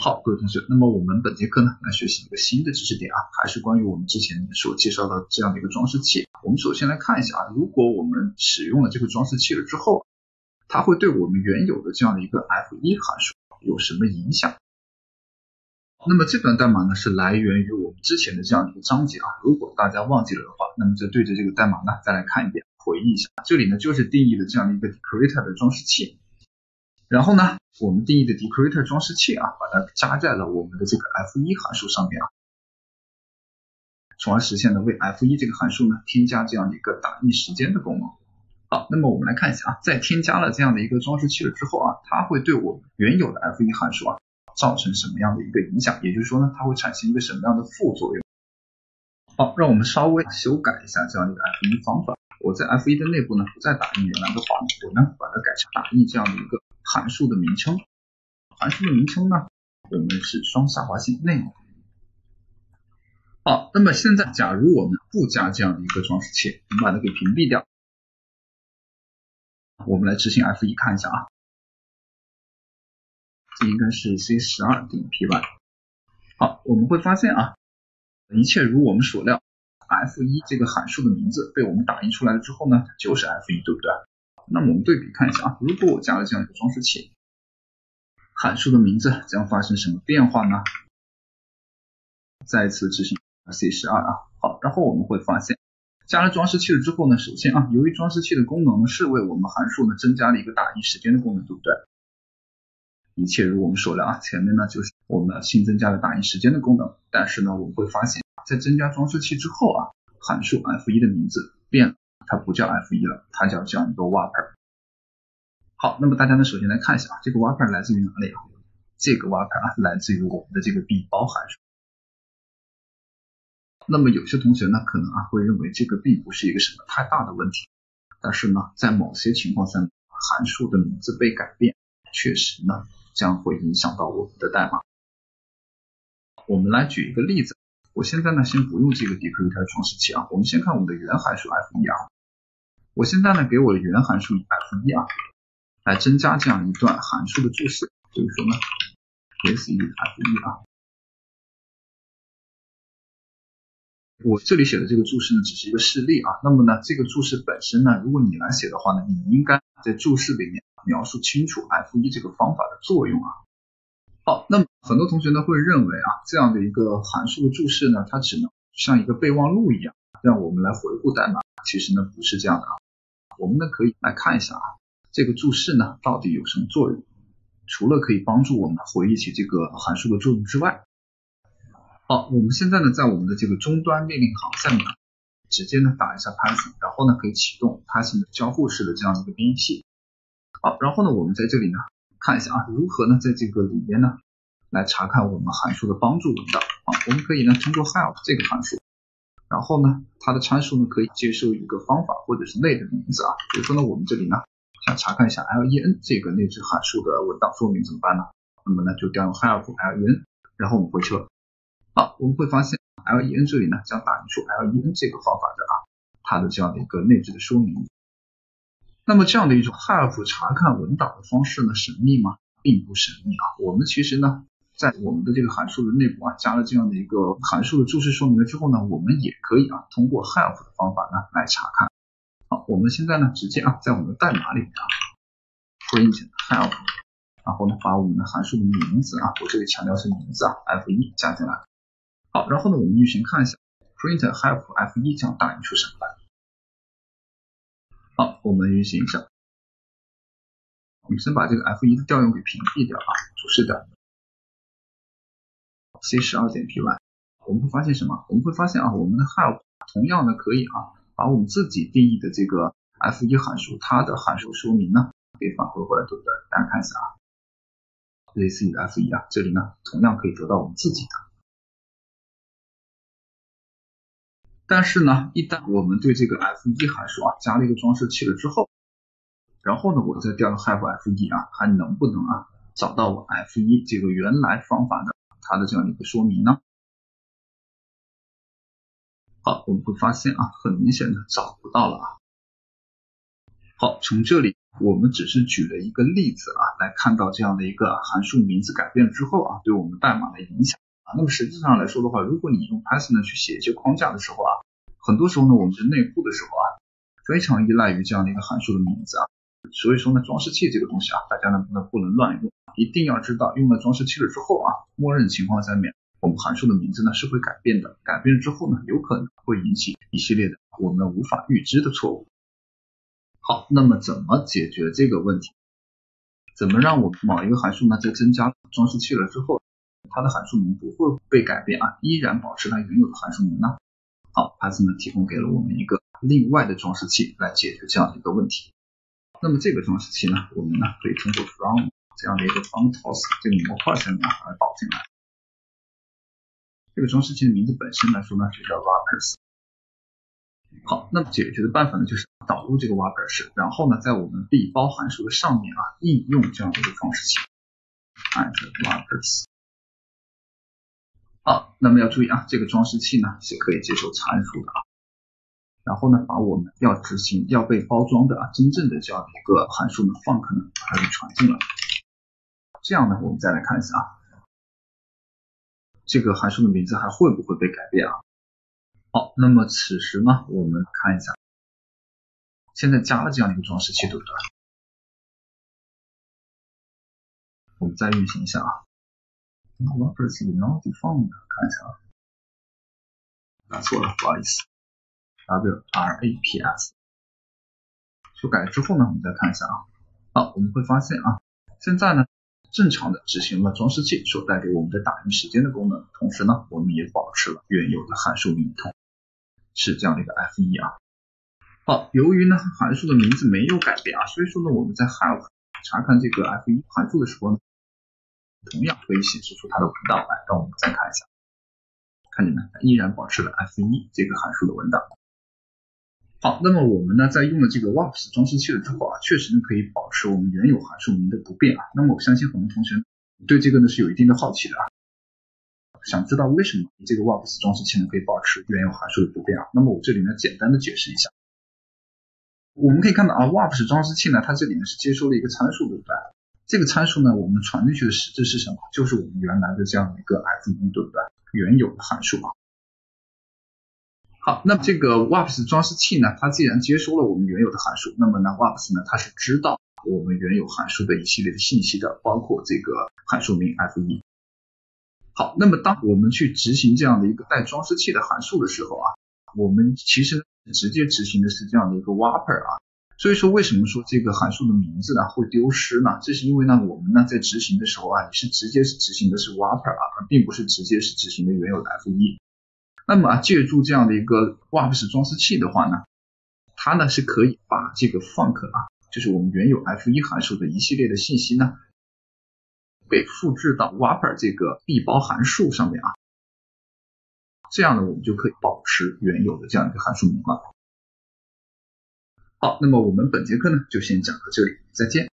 好，各位同学，那么我们本节课呢来学习一个新的知识点啊，还是关于我们之前所介绍的这样的一个装饰器。我们首先来看一下啊，如果我们使用了这个装饰器了之后，它会对我们原有的这样的一个 F1 函数有什么影响？那么这段代码呢是来源于我们之前的这样的一个章节啊，如果大家忘记了的话，那么就对着这个代码呢再来看一遍，回忆一下。这里呢就是定义的这样的一个 decorator 的装饰器。然后呢，我们定义的 decorator 装饰器啊，把它加在了我们的这个 F1 函数上面啊，从而实现了为 F1 这个函数呢添加这样的一个打印时间的功能。好，那么我们来看一下啊，在添加了这样的一个装饰器了之后啊，它会对我们原有的 F1 函数啊造成什么样的一个影响？也就是说呢，它会产生一个什么样的副作用？好，让我们稍微修改一下这样的一个 F1 方法。我在 F1 的内部呢不再打印原来的话，我呢把它改成打印这样的一个函数的名称。函数的名称呢，我们是双下划线 name。好，那么现在假如我们不加这样的一个装饰器，我们把它给屏蔽掉。我们来执行 F1 看一下啊，这应该是 C12.py。好，我们会发现啊，一切如我们所料， F1 这个函数的名字被我们打印出来了之后呢，它就是 F1， 对不对？那么我们对比看一下啊，如果我加了这样一个装饰器，函数的名字将发生什么变化呢？再次执行 C12 啊，好，然后我们会发现，加了装饰器了之后呢，首先啊，由于装饰器的功能是为我们函数呢增加了一个打印时间的功能，对不对？一切如我们所料啊，前面呢就是我们新增加了打印时间的功能，但是呢我们会发现，在增加装饰器之后啊，函数 F1 的名字变了，它不叫 F1 了，它叫这样一个 wrapper。好，那么大家呢首先来看一下啊，这个 wrapper 来自于哪里啊？这个 wrapper 啊来自于我们的这个 b 包函数。那么有些同学呢可能啊会认为这个并不是一个什么太大的问题，但是呢在某些情况下，函数的名字被改变，确实呢将会影响到我们的代码。我们来举一个例子，我现在呢先不用这个 decorator 装饰器啊，我们先看我们的原函数 F1 啊。我现在呢给我的原函数 F1 啊来增加这样一段函数的注释，比如说呢 this is F1 啊。我这里写的这个注释呢只是一个示例啊，那么呢这个注释本身呢，如果你来写的话呢，你应该在注释里面描述清楚 F1 这个方法的作用啊。好，那么很多同学呢会认为啊，这样的一个函数的注释呢，它只能像一个备忘录一样，让我们来回顾代码。其实呢不是这样的啊，我们呢可以来看一下啊，这个注释呢到底有什么作用？除了可以帮助我们回忆起这个函数的作用之外，好，我们现在呢在我们的这个终端命令行下面直接呢打一下 Python， 然后呢可以启动 Python 的交互式的这样一个编译器。好，然后呢我们在这里呢看一下啊，如何呢在这个里边呢来查看我们函数的帮助文档啊。我们可以呢通过 help 这个函数，然后呢它的参数呢可以接受一个方法或者是类的名字啊。比如说呢我们这里呢想查看一下 len 这个内置函数的文档说明怎么办呢？那么呢就调用 help len， 然后我们回车。好，我们会发现 len 这里呢将打印出 len 这个方法的它的这样的一个内置的说明。那么这样的一种 help 查看文档的方式呢神秘吗？并不神秘啊。我们其实呢在我们的这个函数的内部啊加了这样的一个函数的注释说明了之后呢，我们也可以啊通过 help 的方法呢来查看。好，我们现在呢直接啊在我们的代码里面啊 print help， 然后呢把我们的函数的名字啊，我这里强调是名字啊 F1 加进来。好，然后呢我们运行看一下 print help F1 将打印出什么来。好，我们运行一下，我们先把这个 F1 的调用给屏蔽掉啊，注释掉 C12.py。 我们会发现什么？我们会发现啊，我们的 help 同样的可以啊把我们自己定义的这个 F1 函数它的函数说明呢给返回回来，对不对？大家看一下啊，类似于 F1 啊，这里呢同样可以得到我们自己的。但是呢一旦我们对这个 F1 函数啊加了一个装饰器了之后，然后呢我再调用 help F1 啊，还能不能啊找到我 F1 这个原来方法的它的这样的一个说明呢？好，我们会发现啊，很明显的找不到了啊。好，从这里我们只是举了一个例子来看到这样的一个函数名字改变之后对我们代码的影响那么实际上来说的话，如果你用 Python 去写一些框架的时候很多时候呢，我们在内部的时候非常依赖于这样的一个函数的名字所以说呢，装饰器这个东西大家呢不能乱用，一定要知道用了装饰器了之后默认情况下面我们函数的名字呢是会改变的，改变之后呢，有可能会引起一系列的我们无法预知的错误。好，那么怎么解决这个问题？怎么让我们某一个函数呢在增加装饰器了之后，它的函数名不会被改变依然保持它原有的函数名呢？好 Python 呢提供给了我们一个另外的装饰器来解决这样的一个问题。那么这个装饰器呢，我们呢可以通过 from 这样的一个 functors 这个模块下面来导进来。这个装饰器的名字本身来说呢就叫 wrappers。好，那么解决的办法呢就是导入这个 wrappers， 然后呢在我们闭包函数的上面应用这样的一个装饰器 add wrappers。好，那么要注意这个装饰器呢是可以接受参数的然后呢把我们要执行要被包装的真正的这样的一个函数呢 func 呢把它给传进来。这样呢我们再来看一下这个函数的名字还会不会被改变好，那么此时呢我们看一下，现在加了这样的一个装饰器，对不对？我们再运行一下wrappers not defined， 看一下打错了，不好意思 wraps 修改了之后呢，我们再看一下好，我们会发现现在呢正常的执行了装饰器所带给我们的打印时间的功能，同时呢我们也保持了原有的函数名称是这样的一个 f1 好，由于呢函数的名字没有改变所以说呢我们在 help 查看这个 f1 函数的时候呢，同样可以显示出它的文档来，让我们再看一下，看见没？依然保持了 f1 这个函数的文档。好，那么我们呢在用了这个 wraps 装饰器了之后确实呢可以保持我们原有函数名的不变那么我相信很多同学对这个呢是有一定的好奇的想知道为什么这个 wraps 装饰器呢可以保持原有函数的不变那么我这里呢简单的解释一下。我们可以看到wraps 装饰器呢它这里呢是接收了一个参数，对不对？这个参数呢我们传进去的实质是什么？就是我们原来的这样的一个 f1， 对不对？原有的函数好，那这个 wraps 装饰器呢它既然接收了我们原有的函数，那么呢 wraps 呢它是知道我们原有函数的一系列的信息的，包括这个函数名 f1。好，那么当我们去执行这样的一个带装饰器的函数的时候我们其实直接执行的是这样的一个 wrapper 所以说为什么说这个函数的名字呢会丢失呢？这是因为呢我们呢在执行的时候也是直接是执行的是 wrapper 并不是直接是执行的原有的 f1。那么借助这样的一个 wraps 装饰器的话呢，它呢是可以把这个 func 就是我们原有 f1 函数的一系列的信息呢给复制到 wrapper 这个闭包函数上面这样呢我们就可以保持原有的这样一个函数名了。好，那么我们本节课呢就先讲到这里，再见。